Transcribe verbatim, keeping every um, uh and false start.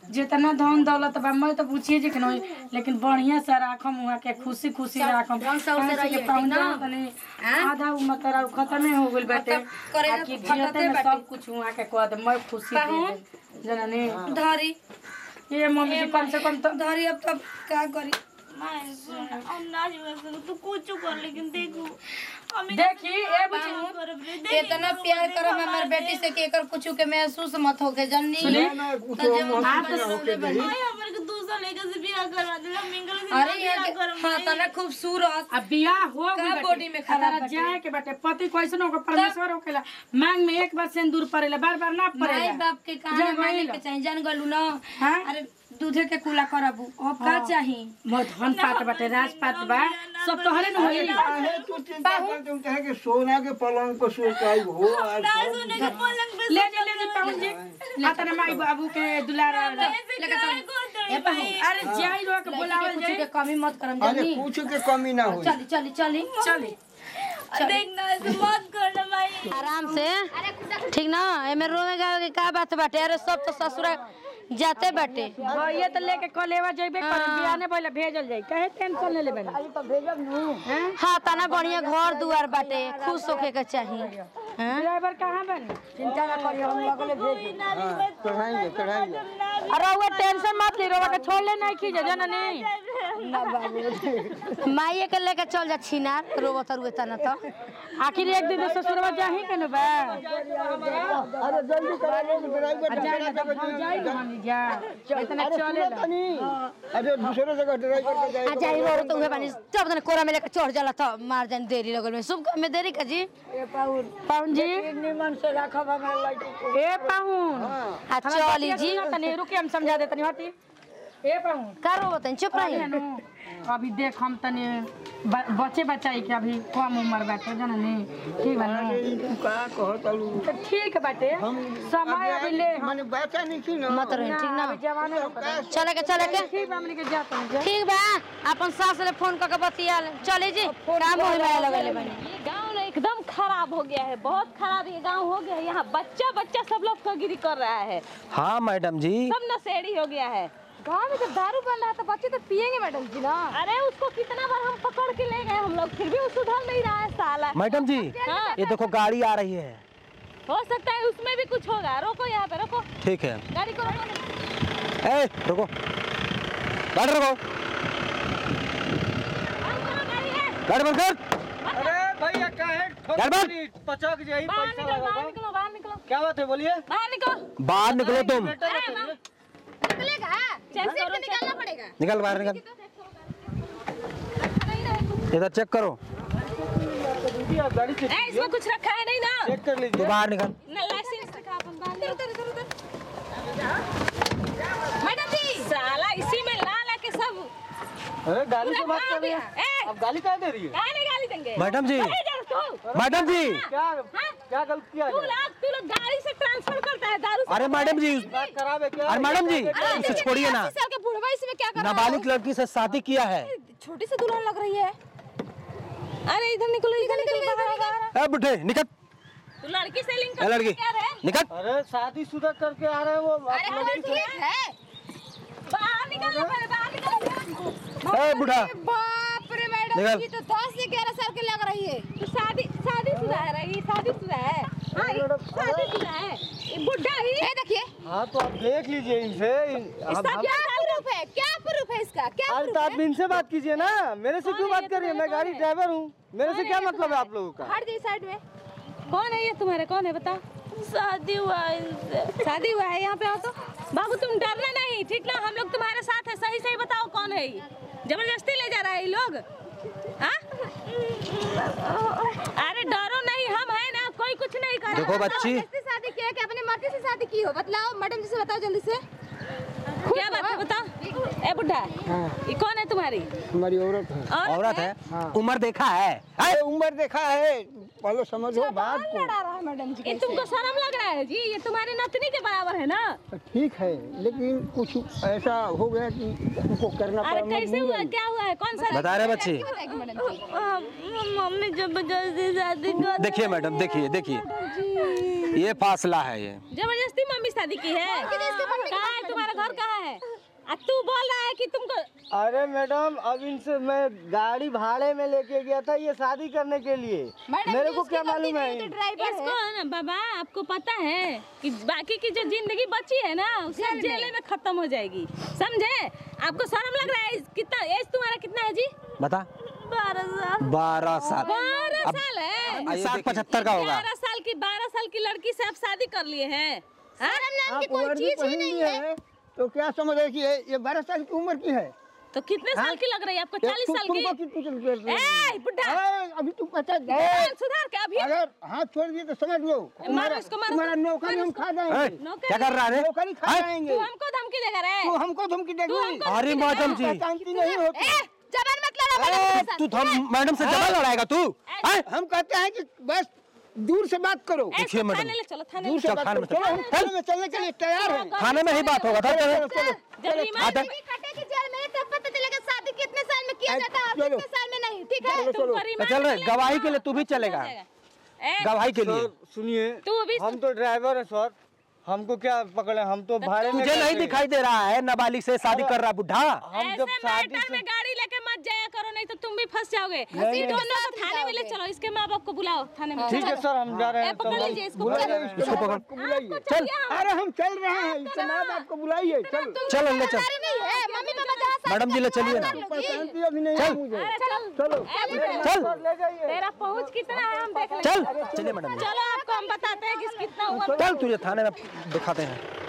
जितना धन दौलत बा मैं तो पूछिए जे कि नहीं, लेकिन बढ़िया से राखम हुआ के खुशी खुशी राखम आधा उम्र तेरा खत्म हो गइल बाटे कि जियते में सब कुछ हुआ के कह दे मैं खुशी दे दे जननी धरी ये मम्मी जी कम से कम तो धरी अब तब क्या करी मैं सुन हम ना जो तू कुछ कर लेकिन देखो देखी ए बुझी इतना प्यार करम हमार बेटी से के कर कुछ के महसूस मत होके जन्नी अरे हां तना खूबसूरत अब बियाह हो गई बॉडी में खराब जाए के बाटे पति कैसन होकर परमेश्वर होकेला मांग में एक बार सिंदूर पड़ेला बार बार ना पड़ेला माई बाप के कहां माने के चाहिए जान गलू ना अरे दूधे के कुला करबू अब का चाहिए बहुत धन पात बाटे राज पात बा सब तोहरे न होई काहे तू चिंता कर तुम कहे कि सोना के पलंग पर सोचाई हो आज सोने के पलंग पे ले ले ले पाउन जी आतने माई बाबू के दुलारा लेके चल ए पाहु अरे जाई रो के बोलावल जाई के कमी मत करम अरे जन्नी कुछ के कमी ना होई चली चली चली चली देखना ऐसे मत करना भाई आराम से ठीक ना एमे रोवे गावे के का बात बाटे अरे सब तो ससुरा जाते बाटे ये तो लेके कलेवा जइबे कर बियाने पहले भेजल जाई कहे टेंशन ले लेबे खाली तो भेजब नु हां तना बढ़िया घर दुआर बाटे खुश होके के चाहिए हां ड्राइवर कहां बनी चिंता ना करियो हम लगले भेज हां चढ़ाएंगे चढ़ाएंगे अरे वो टेंशन मत ले रोवा के छोड़ ले नहीं खींचे जननी ना बाबू माईए के लेके चल जा छिना रोबो तरुए तना तो आखिर एक दिन ससुरवा जाही के न बा अरे जल्दी करा लो ड्राइवर जाई हम जा इतना चले अरे दूसरे जगह ड्राइवर पे जाए आ जाई रो तो उहे बानी जब तने कोरा में लेके चढ़ जाला तो मार जान देरी लगल में शुभ काम में देरी का जी ए पाउन पाउन जी निमन से राखब हमरा लाइट ए पाउन आ चली जी तने रुके हम समझा दे तनी हटी ए पाउन करो बताई चुप रही अभी देख हम तने बच्चे बचाई के अभी कम उम्र बाटे जननी ठीक बा ना तू का कहतलू तो ठीक बाटे समय अभी ले माने बच्चा नहीं छी ना मत रही ठीक ना जवाने चले के चले के ठीक बा हमनी के जात हैं ठीक बा अपन सास ले फोन करके बतिया चले जी काम होई में लगले बनी गांव ना एकदम खराब हो गया है, बहुत खराब ये गांव हो गया है। यहाँ बच्चा बच्चा सब लोग ठगिरी कर रहा है। हाँ मैडम जी सब नशेड़ी हो गया है। गाँव में जब दारू बन रहा तो बच्चे तो पियेंगे मैडम जी ना। अरे उसको कितना बार हम पकड़ के ले गए हम लोग, फिर भी वो सुधर नहीं रहा है साला। मैडम जी हाँ। ये देखो गाड़ी आ रही है, हो सकता है उसमें भी कुछ होगा। रोको यहाँ पे, रोको ठीक है। गाड़ी को रोको। ए रुको, गाड़ी रुको, गाड़ी बंद कर। अरे भैया क्या है गाड़ी पचक जाई बाहर पैसा निकलो, बाहर लगेगा। निकलो, बाहर निकलो, क्या बात है बोलिए। बाहर निकलो, बाहर निकलो तुम, निकलेगा चेक करो, निकालना पड़ेगा। निकल बाहर निकल, इधर चेक करो। गाड़ी से ए, इसमें कुछ रखा है नहीं ना? चेक कर तू लीजिए। बाहर निकल। ना लाइसेंस रखा अपन बाहर निकलो। मैडम जी साला इसी में ला ला के सब अरे गाली से बात पूरा कर रही है। गाँव ए! अब गाली क्या दे रही है? काहे नहीं गाली देंगे? मैडम जी, अरे इधर तू। मैडम जी, क्या क्या गलत किया तू है? लोग तू लोग गाड़ी से ट्रांसफर करता है दारू से। अरे मैडम जी, बात खराब है क्या? अरे मैडम जी अरे इसे छोड़िए ना, अस्सी साल के बुढ़वा इसमें क्या कर रहा है? नाबालिग लड़की से शादी किया है। छोटी सी दुल्हन लग रही है। अरे इधर निकलो, इधर निकलो, बाहर बाहर। ए बुढ़े निकल, तू लड़की से लिंक ए लड़की क्या रे? निकल। अरे शादीशुदा करके आ रहे हैं वो। आप अरे लड़की से- ठीक है। बाहर निकल, पहले बाहर निकल। ए बुढ़ा बाप रे मैडम निकल। जी तो दस से ग्यारह साल की लग रही है। तू शादी शादीशुदा है रही, शादीशुदा है। हाँ, शादीशुदा है। ये बुढ़ा ही ये देखिए हाँ तो आप देख लीजिए इनसे। आप- इसका आप- क्या प्रूफ है, क्या प्रूफ है इसका, क्या अरे प्रूफ तो है? आप इनसे बात कीजिए ना, मेरे से क्यों बात कर रही है? मैं गाड़ी ड्राइवर हूँ, मेरे से क्या मतलब है आप लोगों का? हट जाइए साइड में। कौन है ये तुम्हारे? कौन है बताओ? शादी हुआ है इनसे। शादी हुआ है, यहाँ पे आओ तो। बाबू तुम डरना नहीं, ठीक ना? हम लोग तुम्हारे साथ है। सही सही बताओ कौन है ये? जबरदस्ती ले जा रहा है ये लोग? हाँ? अरे डरो नहीं, हम है ना, कोई कुछ नहीं कर देखो बच्ची, कैसे शादी किया कि अपनी मर्जी से शादी की हो? बताओ मैडम जी से, बताओ जल्दी से। क्या बात है बताओ? ए बुढ़ा, ये कौन है तुम्हारी? हमारी औरत है। औरत है, उम्र देखा है? अरे उम्र देखा है, पहले समझो बात को। लड़ा रहा है मैडम जी। ये तुमको शर्म लग रहा है जी? ये तुम्हारी नतनी के बराबर है ना? ठीक है, लेकिन कुछ ऐसा हो गया कि उनको करना अरे पड़ा। कैसे हुआ, क्या हुआ है, कौन सा? बता रहे बच्ची। बताएगी मैडम जी। मम्मी जबरदस्ती शादी कर। देखिए मैडम, देखिए देखिए, ये फासला है ये। जबरदस्ती मम्मी शादी की है? कहाँ है तुम्हारा घर? कहाँ है? अब तू बोल रहा है कि तुमको अरे मैडम अब इनसे मैं गाड़ी भाड़े में लेके गया था ये शादी करने के लिए। मेरे को क्या मालूम है इसको ना बाबा, आपको पता है कि बाकी की जो जिंदगी बची है ना उसका जेल में खत्म हो जाएगी, समझे? आपको शर्म लग रहा है? कितना एज तुम्हारा कितना है जी? बता। बारह साल। बारह साल बारह साल है। साठ पचहत्तर का होगा। बारह साल की बारह साल की लड़की से आप शादी कर लिए हैं? नाम की कोई चीज ही नहीं है। तो क्या समझ रहे कि ये ये बारह साल की उम्र की है? तो कितने साल की लग रही है आपको? चालीस साल की? तुमको कितनी चल ए बुढ़ा, अभी तू पता सुधार के अभी अगर हाथ छोड़ दिए तो समझ लो मारो इसको, मारो। तुम्हारा नौकरी हम खा जाएंगे। क्या कर रहा है? नौकरी खा जाएंगे। तू हमको धमकी देगा रे? तू हमको धमकी देगी? अरे मैडम जी, शांति नहीं होती। जबान मत लड़ा। तू मैडम से जबान लड़ाएगा तू? हम कहते हैं कि बस दूर से बात करो। देखिए मैडम, थाने ले चलो, थाने दूर ले से चल, बात थाने करो। में चलो हम थाने में चलने के लिए तैयार हैं। थाने में ही बात होगा। चल चलो चलो जब रिमांड आधा- कटेगी जेल में तब पता चलेगा शादी कितने साल में किया जाता है और चलो। कितने साल में नहीं। ठीक है? चलो चलो तुमको चल रहे रिमांड गवाही के लिए तू भी चलेगा, ए, गवाही के लिए। सर सुनिए, तू अभी हम तो ड्राइवर है सर, हमको क्या पकड़े? हम तो भाड़े में तुझे नहीं दिखाई दे रहा है नाबालिग से शादी कर रहा बुढ़ा? हम जब ऐसे शादी मैटर से में गाड़ी लेके मत जाया करो, नहीं तो तुम भी फंस जाओगे। नहीं, दोनों को थाने में ले चलो, इसके माँ बाप को बुलाओ थाने में। ठीक है सर, हम जा रहे ए, हैं। तो पकड़ हम- लीजिए इसको, बुलाइए चलो। इसको पकड़ के बुलाइए। आपको चाहिए हम- अरे हम चल रहे हैं, इसके माँ बाप को बुलाइए। चल चल ले चल, अरे नहीं है मम्मी पापा जहाँ शादी मैडम जी ले चलिए ना। शांति अभी नहीं है मुझे। अरे चल चलो चल ले जाइए। तेरा पहुंच कितना है हम देख लेंगे। चल चलिए मैडम जी, चलो आपको हम बताते हैं कि कितना हुआ। चल तुझे थाने में दिखाते हैं।